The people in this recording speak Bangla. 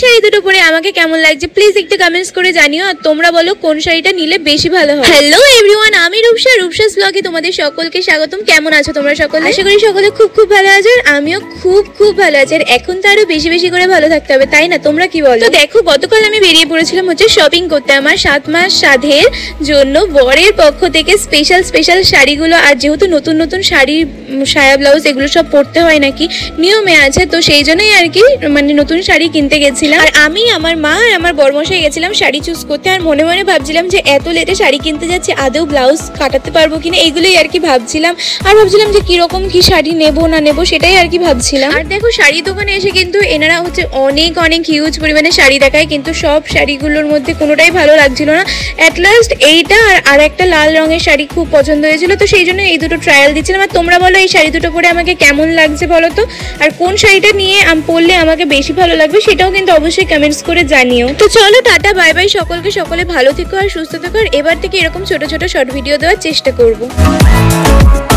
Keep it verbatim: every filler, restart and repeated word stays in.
শাড়ি দুটো পরে আমাকে কেমন লাগছে প্লিজ একটু কমেন্টস করে জানিও। আর তোমরা বলো কোন শাড়িটা নিলে বেশি ভালো হয়। হ্যালো এভরিওয়ান, আমি রূপসা, রূপসাস ব্লগে তোমাদের সকলকে স্বাগতম। কেমন আছো তোমরা সকলে? আশা করি সকলে খুব খুব ভালো আছো, আর আমিও খুব খুব ভালো আছি। আর এখন তো আরো বেশি বেশি করে ভালো থাকতে হবে, তাই না? তোমরা কি বলো? তো দেখো, গতকাল আমি বেরিয়ে পড়েছিলাম হচ্ছে শপিং করতে আমার সাত মাস সাধের জন্য বরের পক্ষ থেকে স্পেশাল স্পেশাল শাড়িগুলো। আর যেহেতু নতুন নতুন শাড়ি, সায়া ব্লাউজ এগুলো সব পরতে হয় নাকি নিয়মে আছে, তো সেই জন্যই আর কি মানে নতুন শাড়ি কিনতে গেছিলাম। আর আমি, আমার মা আর আমার বরমশাই গেছিলাম শাড়ি চুজ করতে। আর মনে মনে ভাবছিলাম যে এত লেটে শাড়ি কিনতে যাচ্ছি, আদৌ ব্লাউজ কাটাতে পারবো কিনা, এইগুলোই আর কি ভাবছিলাম। আর ভাবছিলাম যে কিরকম কি শাড়ি নেবো না নেবো সেটাই আর কি ভাবছিলাম। আর দেখো, শাড়ি দোকানে এসে কিন্তু এনারা হচ্ছে অনেক অনেক হিউজ পরিমাণে শাড়ি দেখায়, কিন্তু সব শাড়িগুলোর মধ্যে কোনোটাই ভালো লাগছিল না। অ্যাট লাস্ট এইটা আর আর একটা লাল রঙের শাড়ি খুব পছন্দ হয়েছিল, তো সেই জন্য এই দুটো ট্রায়াল দিচ্ছিলাম। আর তোমরা বলো এই শাড়ি দুটো পরে আমাকে কেমন লাগছে বলো তো, আর কোন শাড়িটা নিয়ে আমি পরলে আমাকে বেশি ভালো লাগবে সেটাও কিন্তু অবশ্যই কমেন্টস করে জানিও। তো চলো টাটা বাই বাই সকলকে, সকলে ভালো থেকো আর সুস্থ থেকো। আর এবার থেকে এরকম ছোট ছোট শর্ট ভিডিও দেওয়ার চেষ্টা করবো।